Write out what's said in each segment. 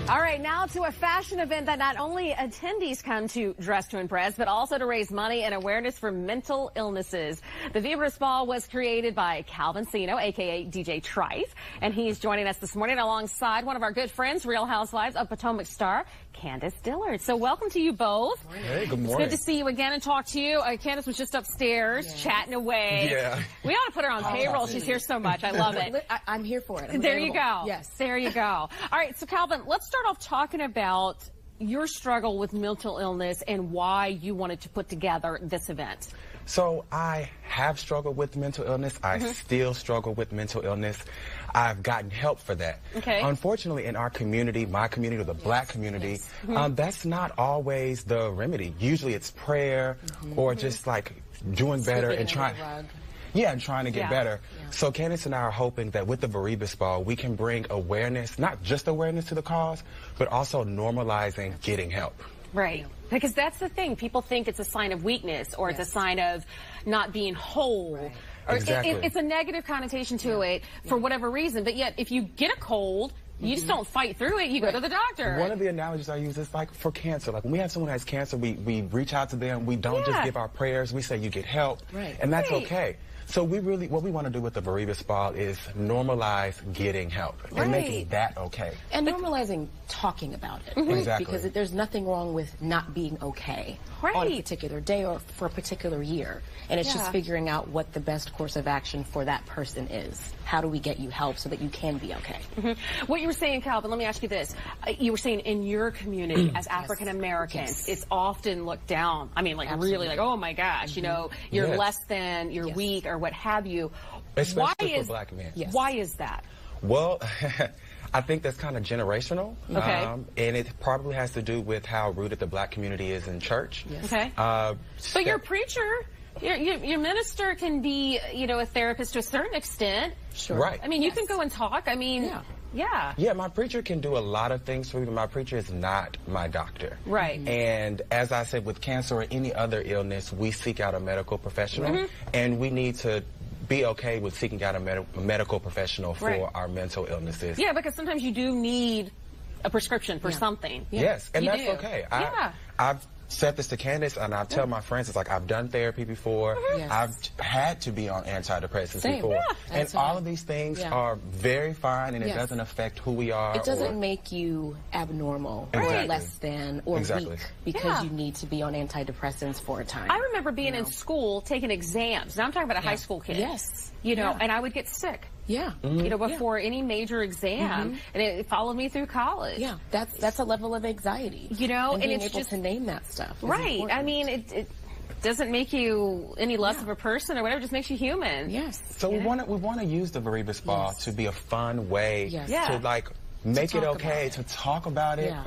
All right, now to a fashion event that not only attendees come to dress to impress, but also to raise money and awareness for mental illnesses. The Viribus Ball was created by Seino, a.k.a. DJ Tryfe, and he's joining us this morning alongside one of our good friends, Real Housewives of Potomac star, Candiace Dillard. So welcome to you both. Hey, good morning. It's good to see you again and talk to you. Candiace was just upstairs chatting away. Yeah. We ought to put her on payroll. She's here so much. I love it. I'm here for it. There you go. Yes. There you go. All right, so Calvin, let's start off talking about your struggle with mental illness and why you wanted to put together this event. So I have struggled with mental illness. I still struggle with mental illness. I've gotten help for that. Okay. Unfortunately, in our community, my community, the black community, that's not always the remedy. Usually it's prayer or just like doing better and trying. Yeah, and trying to get better. Yeah. So Candiace and I are hoping that with the Viribus Ball, we can bring awareness, not just awareness to the cause, but also normalizing getting help. Right. Because that's the thing. People think it's a sign of weakness or it's a sign of not being whole. Right. Or exactly. It's a negative connotation to it for whatever reason. But yet, if you get a cold, you just don't fight through it. You go to the doctor. One of the analogies I use is like for cancer. Like when we have someone who has cancer, we reach out to them. We don't just give our prayers. We say you get help. Right. And that's okay. So what we want to do with the Viribus Ball is normalize getting help and making that okay. And normalizing talking about it. Exactly. Because there's nothing wrong with not being okay on a particular day or for a particular year. And it's just figuring out what the best course of action for that person is. How do we get you help so that you can be okay? What you were saying, Calvin, let me ask you this. You were saying in your community as African Americans, it's often looked down. I mean, like really like, oh my gosh, you know, you're less than, you're weak or what have you. Especially for black men. Why is that? Well, I think that's kind of generational. Okay. And it probably has to do with how rooted the black community is in church. Okay. But your preacher, your minister can be, you know, a therapist to a certain extent. Sure. Right. I mean, you can go and talk. I mean, yeah, my preacher can do a lot of things for me, but my preacher is not my doctor. Right. And as I said, with cancer or any other illness, we seek out a medical professional, and we need to be okay with seeking out a medical professional for our mental illnesses. Yeah, because sometimes you do need a prescription for something. Yes, and that's okay. I've said this to Candiace, and I tell my friends, it's like I've done therapy before. I've had to be on antidepressants before. And all of these things are very fine, and it doesn't affect who we are. It doesn't make you abnormal or less than or weak because you need to be on antidepressants for a time. I remember being in school taking exams. Now I'm talking about a high school kid. Yes. You know, and I would get sick. Yeah. You know, before any major exam, and it followed me through college. Yeah, that's a level of anxiety. You know, and it's able just to name that stuff. Right. I mean, it doesn't make you any less of a person or whatever. It just makes you human. Yes. So we want to use the Viribus Ball to be a fun way to like make it okay to talk about it,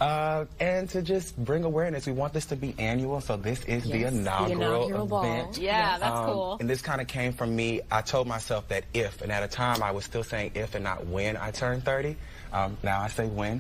and to just bring awareness. We want this to be annual, so this is the inaugural event. Yeah, that's cool. And this kind of came from me. I told myself that if, and at a time I was still saying if and not when I turned 30. Now I say when.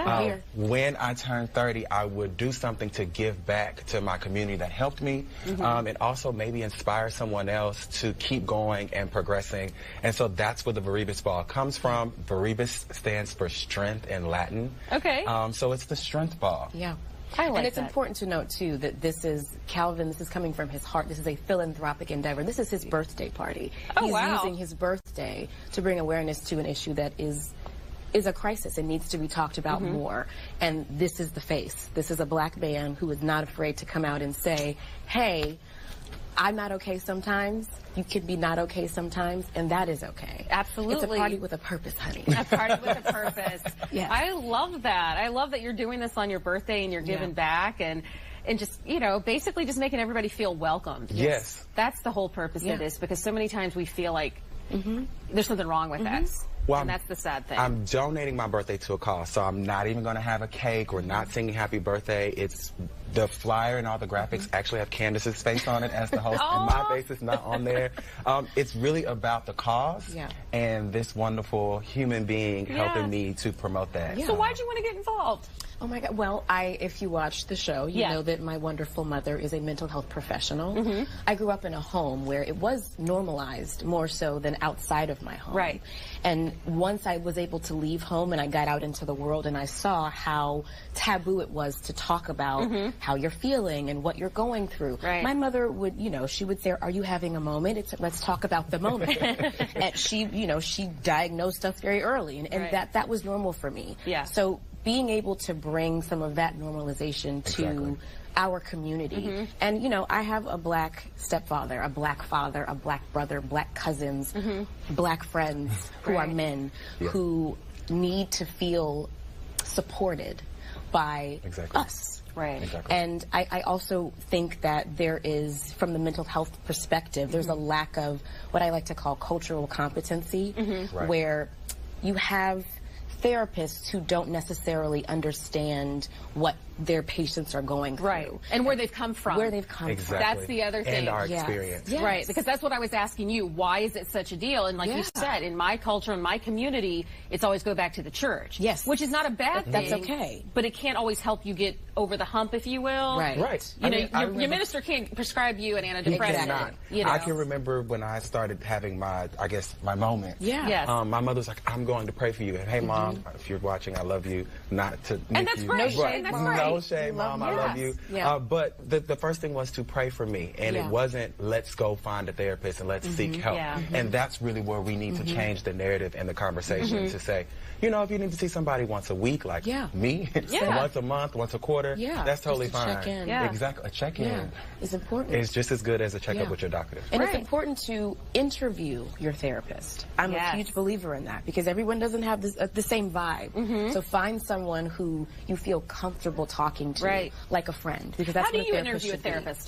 When I turned 30, I would do something to give back to my community that helped me, and also maybe inspire someone else to keep going and progressing. And so that's where the Viribus Ball comes from. Viribus stands for strength in Latin. Okay. So it's the strength ball. Yeah. And it's important to note, too, that this is Calvin, this is coming from his heart. This is a philanthropic endeavor. This is his birthday party. Oh, He's using his birthday to bring awareness to an issue that is a crisis and needs to be talked about more. And this is the face. This is a black man who is not afraid to come out and say, hey, I'm not okay sometimes. You can be not okay sometimes, and that is okay. Absolutely. It's a party with a purpose, honey. A party with a purpose. I love that. I love that you're doing this on your birthday and you're giving back and just, you know, basically just making everybody feel welcomed. Yes. That's the whole purpose of this, because so many times we feel like there's something wrong with us. Well, and that's the sad thing. I'm donating my birthday to a cause, so I'm not even going to have a cake. We're not singing happy birthday. It's the flyer and all the graphics actually have Candiace's face on it as the host, and my face is not on there. It's really about the cause and this wonderful human being helping me to promote that. So why'd you want to get involved? Oh my God. Well, if you watch the show, you know that my wonderful mother is a mental health professional. I grew up in a home where it was normalized more so than outside of my home. Right. And once I was able to leave home and I got out into the world and I saw how taboo it was to talk about how you're feeling and what you're going through. Right. My mother would, she would say, "Are you having a moment? Let's talk about the moment." And she diagnosed us very early, and that was normal for me. Yeah. So being able to bring some of that normalization to our community. And, I have a black stepfather, a black father, a black brother, black cousins, black friends who are men who need to feel supported by us. Right. Exactly. And I also think that there is, from the mental health perspective, there's a lack of what I like to call cultural competency, where you have therapists who don't necessarily understand what their patients are going through. Right. And where they've come from. Where they've come from. That's the other thing. And our experience. Yes. Right, because that's what I was asking you. Why is it such a deal? And like you said, in my culture, in my community, it's always go back to the church. Yes. Which is not a bad thing. That's okay. But it can't always help you get over the hump, if you will. Right. Right. Your minister can't prescribe you an antidepressant. I can remember when I started having my moment. Yeah. Yes. My mother was like, "I'm going to pray for you." And hey, Mom, if you're watching, I love you. Not to And that's great. No shame. That's No great. shame, Mom. I love you. Yeah. But the first thing was to pray for me. And it wasn't, let's go find a therapist and let's seek help. Yeah. And that's really where we need to change the narrative and the conversation to say, if you need to see somebody once a week, like me, once a month, once a quarter, that's totally fine. Check in. Yeah. Exactly. A check-in is important. It's just as good as a checkup with your doctor. And it's important to interview your therapist. I'm a huge believer in that, because everyone doesn't have the same vibe. So find someone who you feel comfortable talking to, like a friend. Because that's How do what you a interview a therapist?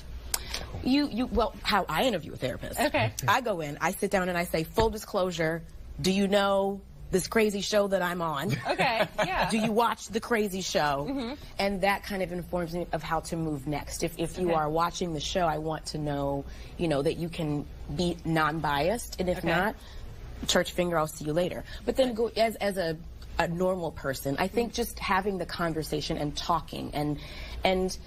Well, how I interview a therapist. Okay. I go in, I sit down and I say, full disclosure, do you know this crazy show that I'm on? Okay, yeah. Do you watch the crazy show? And that kind of informs me of how to move next. If you are watching the show, I want to know, that you can be non-biased, and if not, church finger, I'll see you later. But then go as a normal person, I think just having the conversation and talking and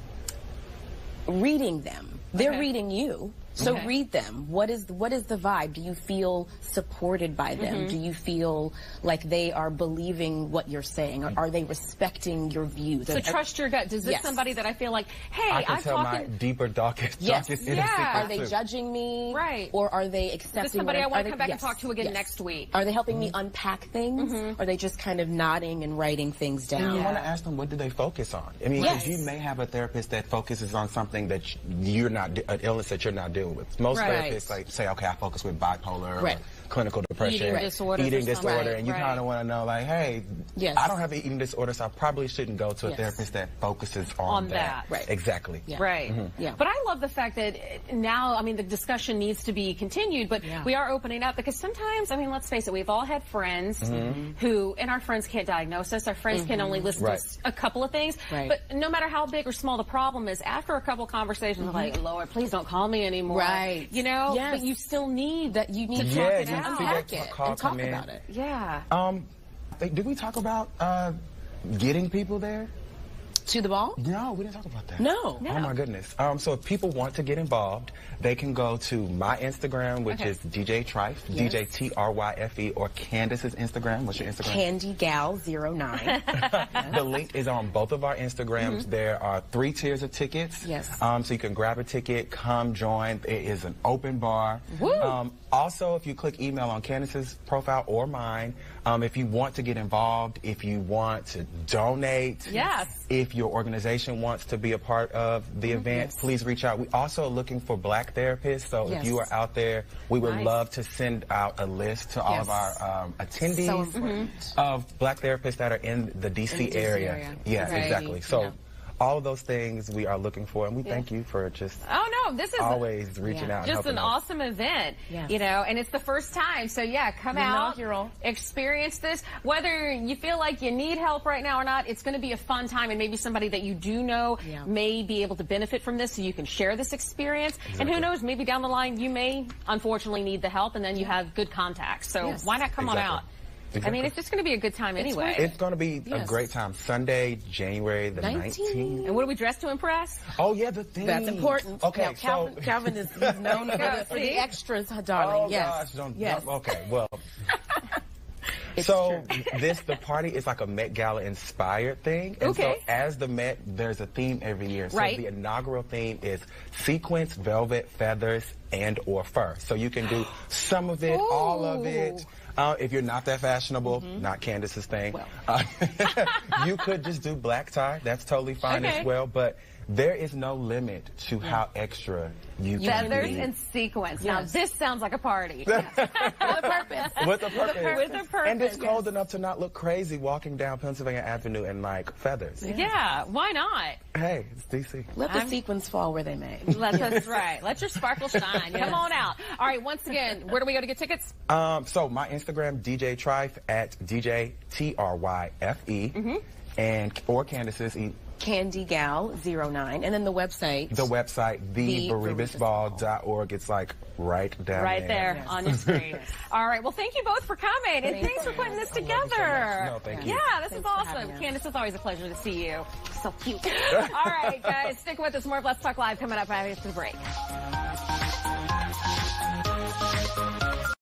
reading them. They're reading you. So read them. What is the vibe? Do you feel supported by them? Do you feel like they are believing what you're saying? Or are they respecting your views? So trust your gut. Is this somebody that I feel like, hey, I can tell my deeper, darkest Are they judging me? Right. Or are they accepting? Is this somebody I want to come back and talk to again next week? Are they helping me unpack things? Or are they just kind of nodding and writing things down? You want to ask them, what do they focus on? I mean, because you may have a therapist that focuses on something that you're not, an illness that you're not dealing with. Most therapists say, okay, I focus with bipolar or clinical depression, eating disorder, and you kind of want to know, like, hey, I don't have an eating disorder, so I probably shouldn't go to a therapist that focuses on that. Right. Exactly. Yeah. Right. But I love the fact that now, the discussion needs to be continued, but we are opening up, because sometimes, let's face it, we've all had friends who, and our friends can't diagnose us. Our friends can only listen to a couple of things. But no matter how big or small the problem is, after a couple conversations, like, Lord, please don't call me anymore. Right. But you still need that. You need to talk it out. Unpack it and talk about it. Yeah. Did we talk about getting people there? To the ball? No, we didn't talk about that. No. Oh my goodness. So if people want to get involved, they can go to my Instagram, which is DJ Tryfe, DJ Tryfe, or Candiace's Instagram. What's your Instagram? CandyGal09. The link is on both of our Instagrams. There are 3 tiers of tickets. Yes. So you can grab a ticket, come join. It is an open bar. Woo. Also, if you click email on Candiace's profile or mine, if you want to get involved, if you want to donate, if your organization wants to be a part of the event, please reach out. We also are looking for Black therapists, so if you are out there, we would love to send out a list to all of our attendees of Black therapists that are in the DC area. Yeah, exactly. So all of those things we are looking for, and we thank you for just this is always reaching out and just an awesome event, and it's the first time, so come out, experience this, whether you feel like you need help right now or not. It's going to be a fun time, and maybe somebody that you do know may be able to benefit from this, so you can share this experience. And who knows, maybe down the line you may unfortunately need the help, and then you have good contacts, so why not come on out I mean, it's just going to be a good time anyway. It's going to be a great time. Sunday, January the 19th. And what do we dress to impress? Oh, yeah, the theme. That's important. Okay, now, Calvin is known for the extras, darling. Oh, yes. gosh. Yes. Okay, well. It's so true. the party is like a Met Gala inspired thing. And so as the Met, there's a theme every year. So the inaugural theme is sequins, velvet, feathers, and or fur. So you can do some of it, all of it. If you're not that fashionable, not Candiace's thing, you could just do black tie. That's totally fine as well. But there is no limit to how extra you can be. Feathers and sequins. Now, this sounds like a party. With a purpose. With a purpose. With a purpose. And it's cold enough to not look crazy walking down Pennsylvania Avenue in, like, feathers. Yeah, why not? Hey, it's DC. Let the sequins fall where they may. That's right. Let your sparkle shine. Come on out. All right, once again, where do we go to get tickets? So my Instagram, DJ Tryfe, at DJ Tryfe, and or Candiace's CandyGal09, and then the website. The website, theviribusball.org. It's like right down there on your screen. All right. Well, thank you both for coming, and thanks for putting this together. No, thank you. Yeah, this is awesome. Candiace, it's always a pleasure to see you. So cute. All right, guys, stick with us. More of Let's Talk Live coming up after the break.